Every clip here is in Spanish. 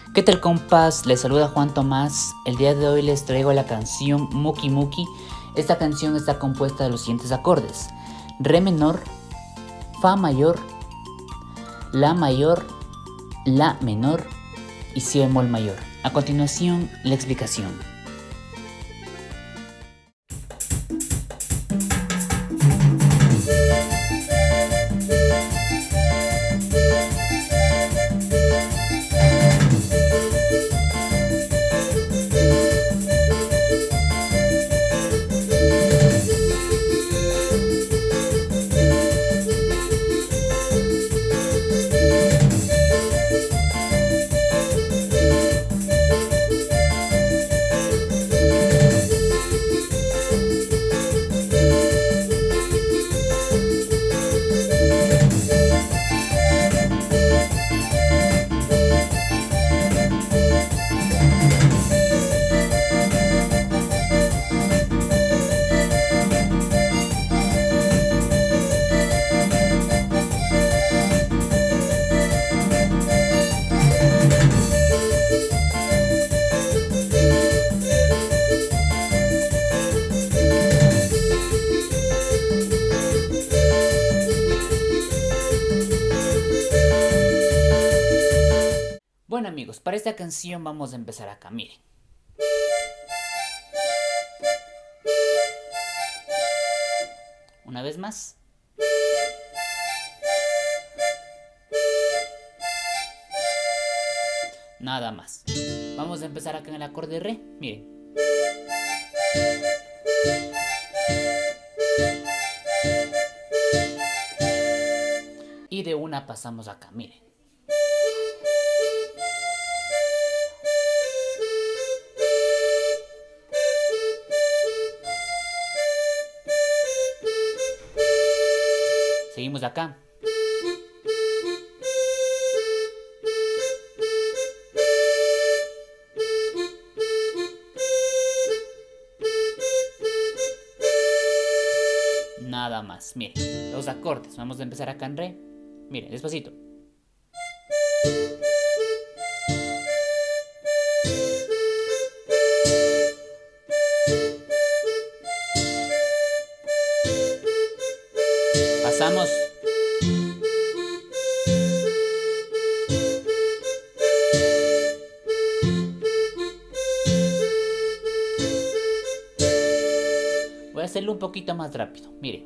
¿Qué tal, compas? Les saluda Juan Tomás. El día de hoy les traigo la canción Muki Muki. Esta canción está compuesta de los siguientes acordes: Re menor, Fa mayor, La mayor, La menor y Si bemol mayor. A continuación, la explicación. Bueno, amigos, para esta canción vamos a empezar acá, miren. Una vez más. Nada más. Vamos a empezar acá en el acorde Re, miren. Y de una pasamos acá, miren. Seguimos acá. Nada más, miren, los acordes. Vamos a empezar acá en Re. Miren, despacito. Pasamos. Voy a hacerlo un poquito más rápido, miren.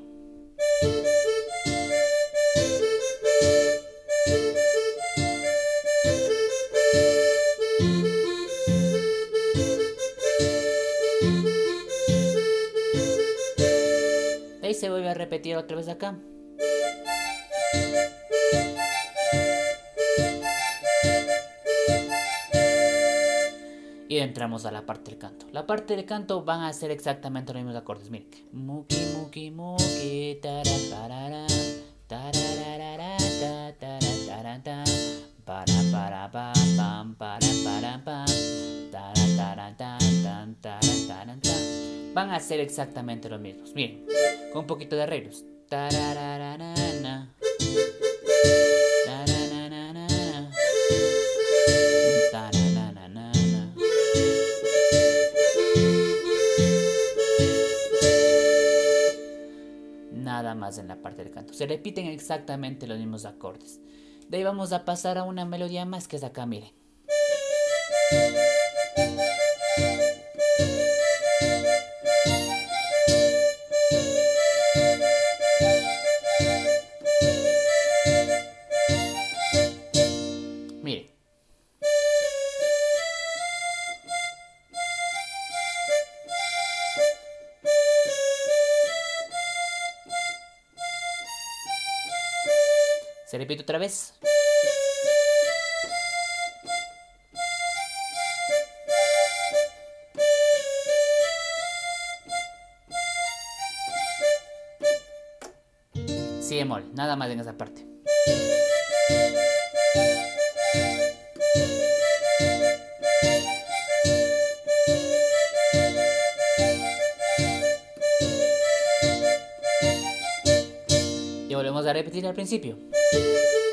Ahí se vuelve a repetir otra vez acá. Y entramos a la parte del canto. La parte del canto van a ser exactamente los mismos acordes. Miren. Muki, muki, muki, tarararara, tarararara, tarararara, para, pam, para, pam, van a ser exactamente los mismos. Miren, con un poquito de arreglos. Tarararana. Nada más en la parte del canto. Se repiten exactamente los mismos acordes. De ahí vamos a pasar a una melodía más que es acá, miren. Miren. Se repite otra vez. Si bemol, nada más en esa parte. Y volvemos a repetir al principio.